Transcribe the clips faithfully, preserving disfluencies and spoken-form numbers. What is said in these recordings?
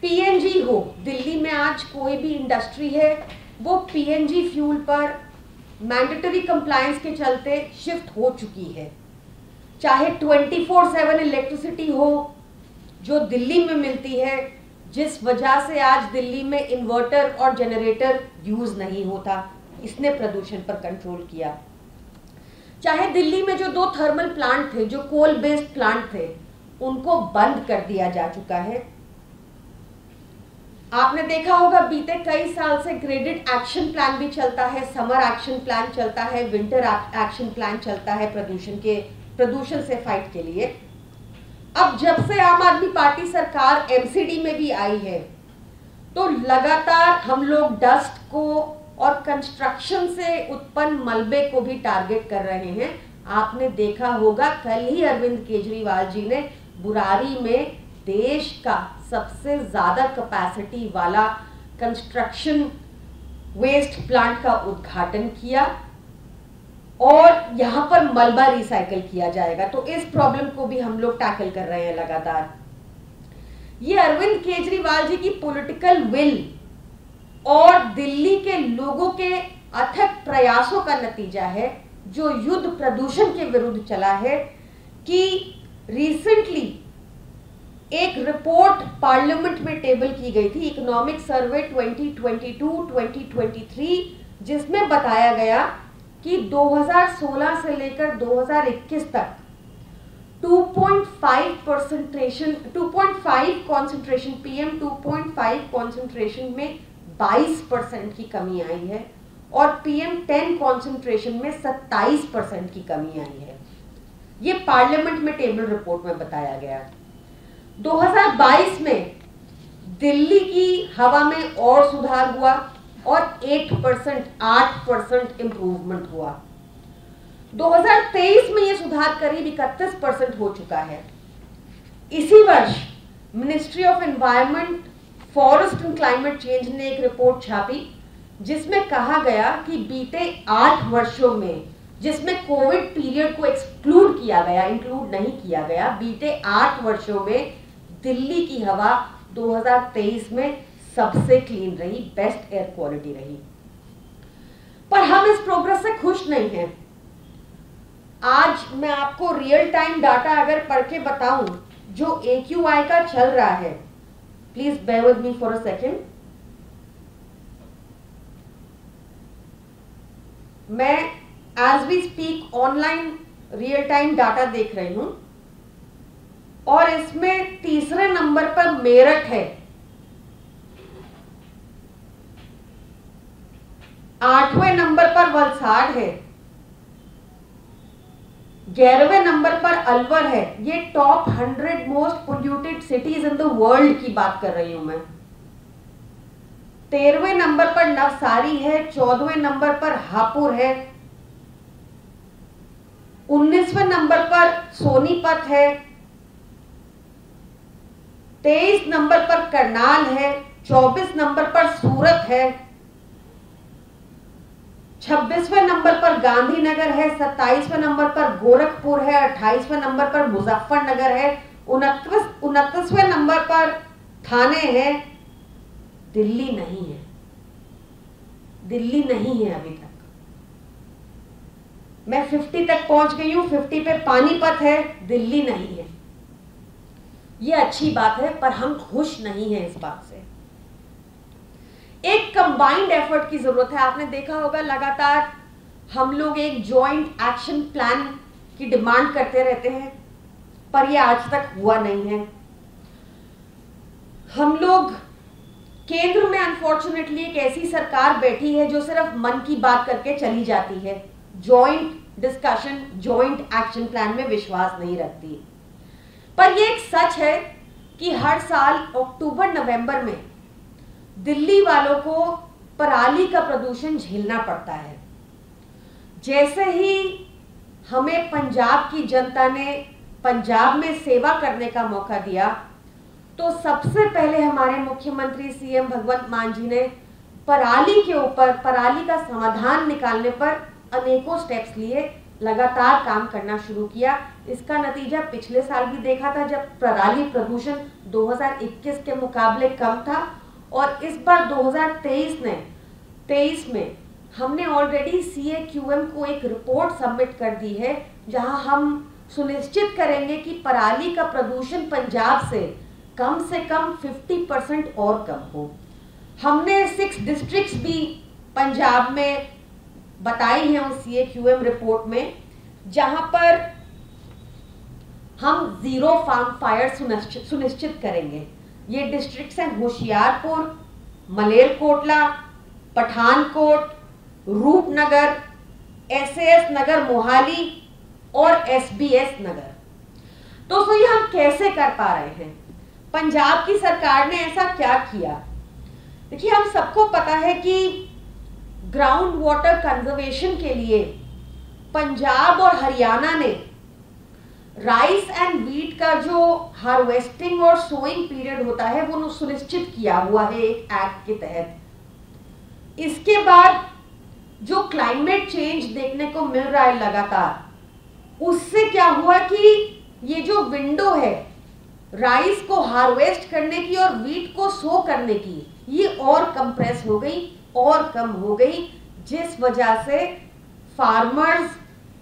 PNG हो, दिल्ली में आज कोई भी इंडस्ट्री है वो पीएनजी फ्यूल पर मैंडेटरी कंप्लायंस के चलते शिफ्ट हो चुकी है। चाहे ट्वेंटी फोर सेवन इलेक्ट्रिसिटी हो जो दिल्ली में मिलती है, जिस वजह से आज दिल्ली में इन्वर्टर और जनरेटर यूज नहीं होता, इसने प्रदूषण पर कंट्रोल किया। चाहे दिल्ली में जो दो थर्मल प्लांट थे, जो कोल बेस्ड प्लांट थे, उनको बंद कर दिया जा चुका है। आपने देखा होगा बीते कई साल से ग्रेडेड एक्शन प्लान भी चलता है, समर एक्शन प्लान चलता है, विंटर एक्शन प्लान चलता है प्रदूषण के प्रदूषण से फाइट के लिए। अब जब से आम आदमी पार्टी सरकार एमसीडी में भी आई है, तो लगातार हम लोग डस्ट को और कंस्ट्रक्शन से उत्पन्न मलबे को भी टारगेट कर रहे हैं। आपने देखा होगा कल ही अरविंद केजरीवाल जी ने बुरारी में देश का सबसे ज्यादा कैपेसिटी वाला कंस्ट्रक्शन वेस्ट प्लांट का उद्घाटन किया और यहां पर मलबा रिसाइकल किया जाएगा। तो इस प्रॉब्लम को भी हम लोग टैकल कर रहे हैं लगातार। ये अरविंद केजरीवाल जी की पॉलिटिकल विल और दिल्ली के लोगों के अथक प्रयासों का नतीजा है, जो युद्ध प्रदूषण के विरुद्ध चला है। कि रिसेंटली एक रिपोर्ट पार्लियामेंट में टेबल की गई थी, economic survey twenty twenty two twenty twenty three, जिसमें बताया गया कि दो हज़ार सोलह से लेकर दो हज़ार इक्कीस तक टू पॉइंट फाइव परसेंटेशन two point five concentration PM two point five concentration में बाईस परसेंट की कमी आई है और पीएम टेन कंसंट्रेशन में सत्ताईस परसेंट की कमी आई है। ये पार्लियामेंट में टेबल रिपोर्ट में बताया गया। दो हज़ार बाईस में दिल्ली की हवा में और सुधार हुआ और आठ परसेंट आठ परसेंट इंप्रूवमेंट हुआ। दो हज़ार तेईस में यह सुधार करीब इकतीस परसेंट हो चुका है। इसी वर्ष ministry of environment, forest and climate change ने एक रिपोर्ट छापी जिसमें कहा गया कि बीते आठ वर्षों में, जिसमें कोविड पीरियड को एक्सक्लूड किया गया, इंक्लूड नहीं किया गया, बीते आठ वर्षों में दिल्ली की हवा दो हज़ार तेईस में सबसे क्लीन रही, बेस्ट एयर क्वालिटी रही। पर हम इस प्रोग्रेस से खुश नहीं हैं। आज मैं आपको रियल टाइम डाटा अगर पढ़ के बताऊं जो एक्यूआई का चल रहा है, please bear with me for a second. मैं as we speak online real time data देख रही हूं और इसमें तीसरे नंबर पर मेरठ है, आठवें नंबर पर वलसाड है, ग्यारहवें नंबर पर अलवर है। ये top hundred most polluted cities in the world की बात कर रही हूं मैं। तेरहवें नंबर पर नवसारी है, चौदहवें नंबर पर हापुड़ है, उन्नीसवें नंबर पर सोनीपत है, तेईस नंबर पर करनाल है, चौबीस नंबर पर सूरत है, छब्बीसवें नंबर पर गांधीनगर है, सत्ताईसवें नंबर पर गोरखपुर है, अट्ठाईसवें नंबर पर मुजफ्फरनगर है, उनतीस उनतीसवें नंबर पर थाने है। दिल्ली नहीं है, दिल्ली नहीं है अभी तक। मैं पचास तक पहुंच गई हूं, पचास पे पानीपत है, दिल्ली नहीं है। ये अच्छी बात है पर हम खुश नहीं हैं इस बात से। एक कंबाइंड एफर्ट की जरूरत है। आपने देखा होगा लगातार हम लोग एक जॉइंट एक्शन प्लान की डिमांड करते रहते हैं पर यह आज तक हुआ नहीं है। हम लोग केंद्र में अनफॉर्चुनेटली एक ऐसी सरकार बैठी है जो सिर्फ मन की बात करके चली जाती है, joint discussion, joint action plan में विश्वास नहीं रखती। पर यह एक सच है कि हर साल अक्टूबर नवंबर में दिल्ली वालों को पराली का प्रदूषण झेलना पड़ता है। जैसे ही हमें पंजाब की जनता ने पंजाब में सेवा करने का मौका दिया तो सबसे पहले हमारे मुख्यमंत्री सीएम भगवंत मान जी ने पराली के ऊपर, पराली का समाधान निकालने पर अनेकों स्टेप्स लिए लगातार काम करना शुरू किया। इसका नतीजा पिछले साल भी देखा था जब पराली प्रदूषण दो हज़ार इक्कीस के मुकाबले कम था, और इस बार दो हज़ार तेईस ने तेईस में हमने already C A Q M को एक रिपोर्ट सबमिट कर दी है, जहां हम सुनिश्चित करेंगे कि पराली का प्रदूषण पंजाब से कम से कम पचास परसेंट और कम हो। हमने सिक्स डिस्ट्रिक्ट्स भी पंजाब में बताई हैं उस C A Q M report में, जहां पर हम जीरो फार्म फायर सुनिश्चित करेंगे। ये डिस्ट्रिक्ट्स हैं Hoshiarpur, Malerkotla, Pathankot, Rupnagar, S A S Nagar Mohali और एस बी एस नगर। दोस्तों, ये हम कैसे कर पा रहे हैं? पंजाब की सरकार ने ऐसा क्या किया? देखिए, हम सबको पता है कि ग्राउंड वाटर कंजर्वेशन के लिए पंजाब और हरियाणा ने राइस एंड व्हीट का जो हार्वेस्टिंग और सोइंग पीरियड होता है वो सुनिश्चित किया हुआ है एक एक्ट के तहत। इसके बाद जो क्लाइमेट चेंज देखने को मिल रहा है लगातार, उससे क्या हुआ कि ये जो विंडो है राइस को हार्वेस्ट करने की और व्हीट को सो करने की, ये और कंप्रेस हो गई और कम हो गई, जिस वजह से फार्मर्स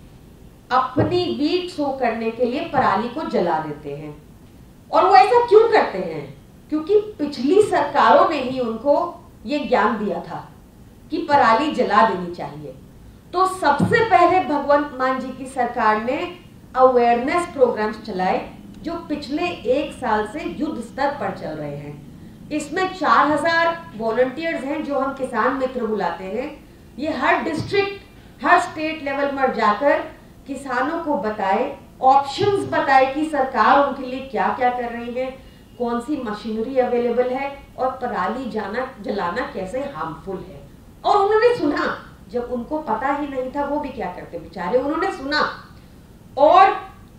अपनी व्हीट सो करने के लिए पराली को जला देते हैं। और वो ऐसा क्यों करते हैं? क्योंकि पिछली सरकारों ने ही उनको ये ज्ञान दिया था कि पराली जला देनी चाहिए। तो सबसे पहले भगवंत मान जी की सरकार ने अवेयरनेस प्रोग्राम्स चलाए, जो पिछले एक साल से युद्ध स्तर पर चल रहे हैं। इसमें चार हजार वॉलंटियर्स हैं जो हम किसान मित्र बुलाते हैं। ये हर डिस्ट्रिक्ट, हर स्टेट लेवल पर जाकर किसानों को बताए, ऑप्शंस बताए कि सरकार उनके लिए क्या क्या कर रही है, कौन सी मशीनरी अवेलेबल है और पराली जाना जलाना कैसे हार्मफुल है। और उन्होंने सुना, जब उनको पता ही नहीं था वो भी क्या करते बेचारे, उन्होंने सुना। और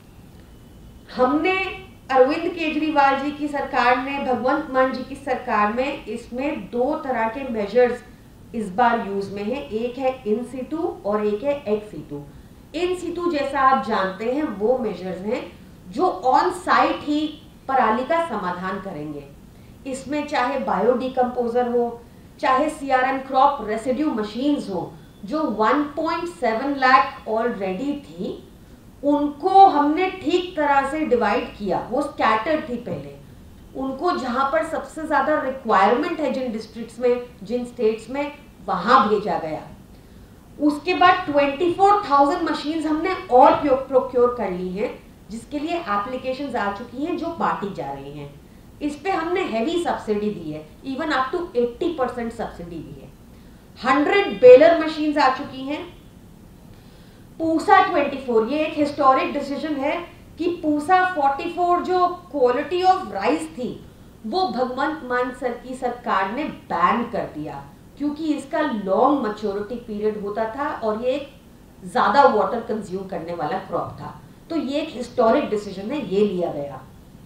हमने अरविंद केजरीवाल जी की सरकार ने, भगवंत मान जी की सरकार में इसमें दो तरह के मेजर्स इस बार यूज में है। एक है इन सीटू और एक है एक्स सीटू। इन सीटू जैसा आप जानते हैं वो मेजर्स हैं जो ऑन साइट ही पराली का समाधान करेंगे। इसमें चाहे बायो डिकम्पोजर हो, चाहे C R M crop residue machines हो, जो one point seven lakh already थी, उनको हमने ठीक तरह से डिवाइड किया। वो स्कैटर्ड थी पहले, उनको जहां पर सबसे ज्यादा रिक्वायरमेंट है जिन डिस्ट्रिक्ट्स में, जिन स्टेट्स में, वहां भेजा गया। उसके बाद चौबीस हज़ार मशीन्स हमने और प्रोक्योर कर ली हैं, जिसके लिए एप्लीकेशंस आ चुकी हैं जो बांटी जा रही हैं। इस पे हमने हैवी सब्सिडी दी है, इवन अप टू अस्सी परसेंट सब्सिडी दी है। हंड्रेड बेलर मशीन्स आ चुकी हैं। पूसा चौबीस, ये एक हिस्टोरिक डिसीजन है कि पूसा चौवालीस जो क्वालिटी ऑफ राइस थी वो भगवंत मान सर की सरकार ने बैन कर दिया, क्योंकि इसका लॉन्ग मैच्योरिटी पीरियड होता था और ये एक ज्यादा वाटर कंज्यूम करने वाला क्रॉप था। तो ये एक हिस्टोरिक डिसीजन है, ये लिया गया।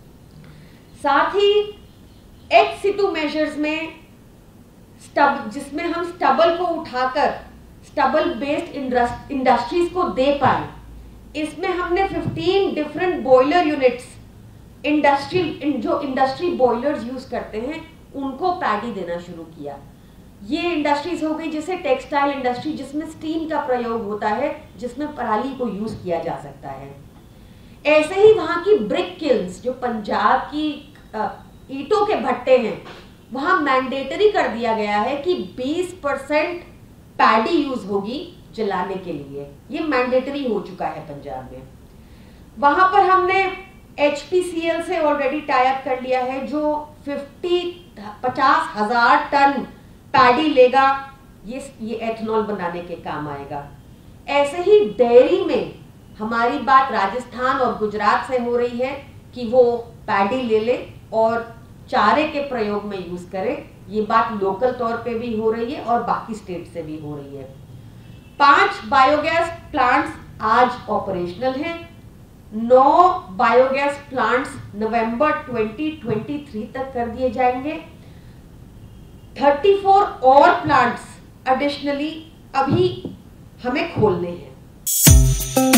साथ ही एक्स सीटू मेजर्स में स्टब, जिसमें हम स्टबल को उठाकर स्टबल बेस्ड इंडस्ट्रीज को दे पाए, इसमें हमने पंद्रह डिफरेंट बॉयलर यूनिट्स, इंडस्ट्री जो इंडस्ट्री बॉयलर्स यूज करते हैं उनको पैडी देना शुरू किया। ये इंडस्ट्रीज हो गई जैसे टेक्सटाइल इंडस्ट्री, जिसमें स्टीम का प्रयोग होता है, जिसमें पराली को यूज किया जा सकता है। ऐसे ही वहां की ब्रिक किल्स, जो पंजाब की ईंटों के भट्टे हैं, वहां मैंडेटरी कर दिया गया है कि बीस परसेंट पैडी यूज होगी जलाने के लिए। ये मैंडेटरी हो चुका है पंजाब में। वहां पर हमने एच पी सी एल से ऑलरेडी टाई अप कर लिया है, जो पचास हजार टन पैडी लेगा, ये ये एथेनॉल बनाने के काम आएगा। ऐसे ही डेयरी में हमारी बात राजस्थान और गुजरात से हो रही है कि वो पैडी ले ले और चारे के प्रयोग में यूज करे। ये बात लोकल तौर पे भी हो रही है और बाकी स्टेट से भी हो रही है। पांच बायोगैस प्लांट्स आज ऑपरेशनल हैं। नौ बायोगैस प्लांट्स नवंबर दो हज़ार तेईस तक कर दिए जाएंगे। चौंतीस और प्लांट्स एडिशनली अभी हमें खोलने हैं।